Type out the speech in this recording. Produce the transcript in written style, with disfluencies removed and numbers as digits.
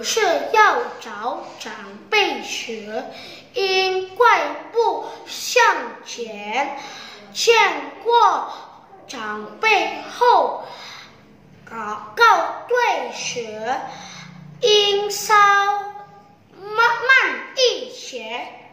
事要找长辈时，应快步向前。见过长辈后，告对时，应稍慢一些。